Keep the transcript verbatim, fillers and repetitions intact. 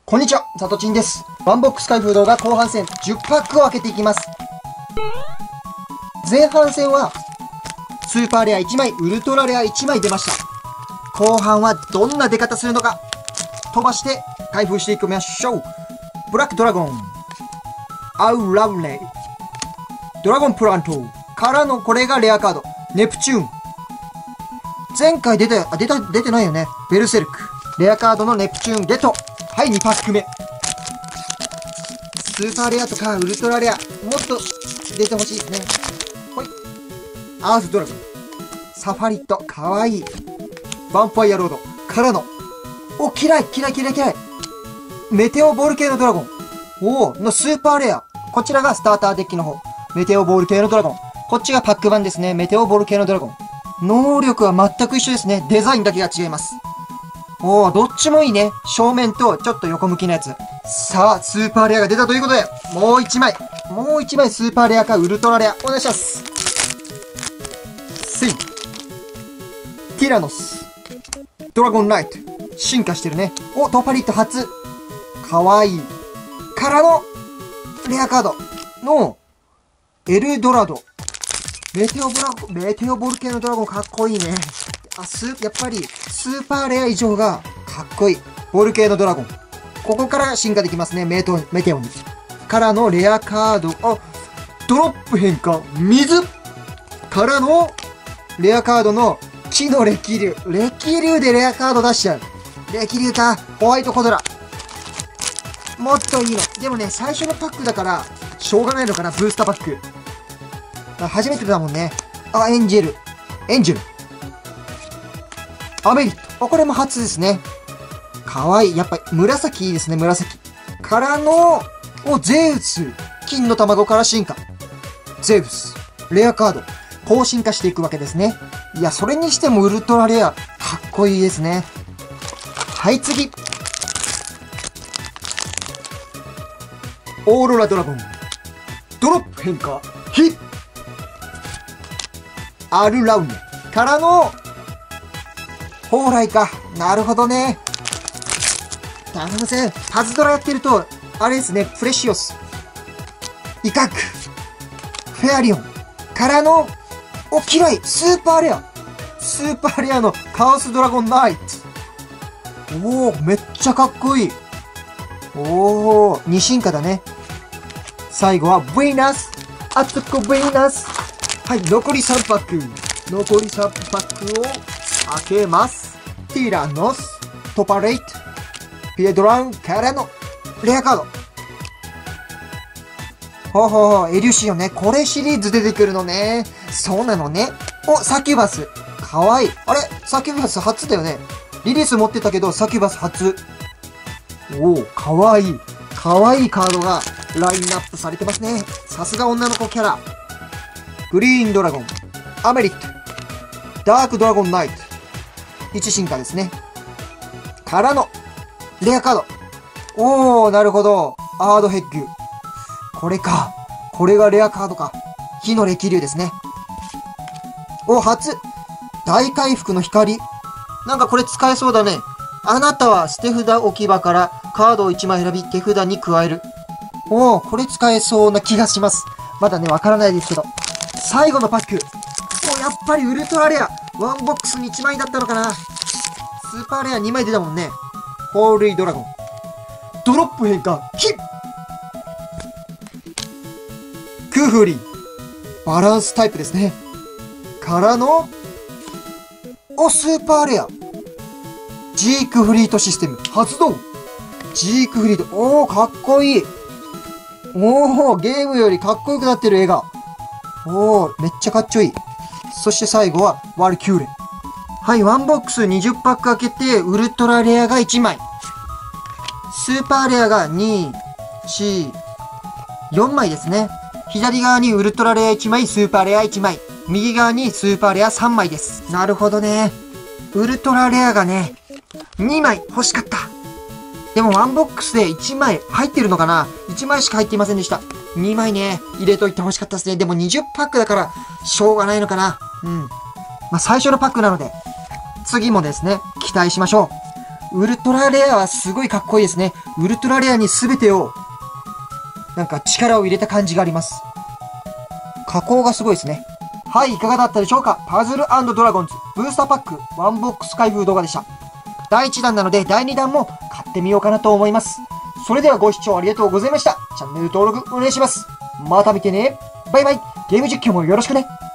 こんにちは、さとちんです。ワンボックス開封動画後半戦じゅっパックを開けていきます。前半戦は、スーパーレアいちまい、ウルトラレアいちまい出ました。後半はどんな出方するのか、飛ばして開封していきましょう。ブラックドラゴン、アウラウレイ、ドラゴンプラントからのこれがレアカード、ネプチューン。前回出た、あ、出た、出てないよね。ベルセルク。レアカードのネプチューンゲット。はい、にパック目。スーパーレアとかウルトラレア、もっと出てほしいですね。ほい。アースドラゴン。サファリット、かわいい。ヴァンパイアロードからの、お、嫌い、嫌い、嫌い、嫌い。メテオボール系のドラゴン。おー、のスーパーレア。こちらがスターターデッキの方。メテオボール系のドラゴン。こっちがパック版ですね。メテオボール系のドラゴン。能力は全く一緒ですね。デザインだけが違います。おー、どっちもいいね。正面とちょっと横向きのやつ。さあ、スーパーレアが出たということで、もう一枚。もう一枚スーパーレアかウルトラレア。お願いします。セイ。ティラノス。ドラゴンナイト。進化してるね。お、トパリット初。かわいい。からの、レアカードの、エルドラド。メテオブラゴン、メテオボル系のドラゴンかっこいいね。あ、スー、やっぱり、スーパーレア以上がかっこいい。ボル系のドラゴン。ここから進化できますね。メテオ、メテオに。からのレアカード、あ、ドロップ変化、水からの、レアカードの木の歴竜。歴竜でレアカード出しちゃう。歴竜か、ホワイトコドラ。もっといいの。でもね、最初のパックだから、しょうがないのかな、ブースターパック。初めてだもんね。あ、エンジェル。エンジェル。アメリット。あ、これも初ですね。かわいい。やっぱ、紫いいですね、紫。からの、お、ゼウス。金の卵から進化。ゼウス。レアカード。こう進化していくわけですね。いや、それにしてもウルトラレア。かっこいいですね。はい、次。オーロラドラゴン。ドロップ変化。ヒッアルラウネからの、蓬莱か。なるほどね。頼むぜ。パズドラやってると、あれですね、プレシオス。イカク。フェアリオン。からの、お、嫌い。スーパーレア。スーパーレアのカオスドラゴンナイト。おー、めっちゃかっこいい。おー、二進化だね。最後は、ヴィーナス。アツコヴィーナス。はい、残りさんパック。残りさんパックを開けます。ティラノス、トパレイト、ピエドランからのレアカード。ほうほうほう、エリュシオンね。これシリーズ出てくるのね。そうなのね。お、サキュバス。かわいい。あれサキュバス初だよね。リリース持ってたけど、サキュバス初。おお、かわいい。かわいいカードがラインナップされてますね。さすが女の子キャラ。グリーンドラゴン、アメリット、ダークドラゴンナイト。いち進化ですね。からの、レアカード。おー、なるほど。アードヘッグ。これか。これがレアカードか。火の歴竜ですね。お、初。大回復の光。なんかこれ使えそうだね。あなたは捨て札置き場からカードをいちまい選び手札に加える。おー、これ使えそうな気がします。まだね、わからないですけど。最後のパック。お、やっぱりウルトラレア。ワンボックスにいちまいだったのかな。スーパーレアにまい出たもんね。ホールイドラゴン。ドロップ変化。ヒックーフリー。バランスタイプですね。からの、お、スーパーレア。ジークフリートシステム。発動。ジークフリート。おー、かっこいい。おー、ゲームよりかっこよくなってる絵が。おー、めっちゃかっちょいい。そして最後は、ワルキューレ。はい、ワンボックスにじゅっパック開けて、ウルトラレアがいちまい。スーパーレアがに、よん、よんまいですね。左側にウルトラレアいちまい、スーパーレアいちまい。右側にスーパーレアさんまいです。なるほどね。ウルトラレアがね、にまい欲しかった。でもワンボックスでいちまい入ってるのかな ?いち 枚しか入っていませんでした。にまいね、入れといて欲しかったですね。でもにじゅっパックだから、しょうがないのかな。うん。まあ、最初のパックなので、次もですね、期待しましょう。 ウルトラレアはすごいかっこいいですね。ウルトラレアに全てを、なんか力を入れた感じがあります。加工がすごいですね。はい、いかがだったでしょうか。パズル&ドラゴンズブースターパックワンボックス開封動画でした。だいいちだんなのでだいにだんも買ってみようかなと思います。それではご視聴ありがとうございました。チャンネル登録お願いします。また見てね。バイバイ。ゲーム実況もよろしくね。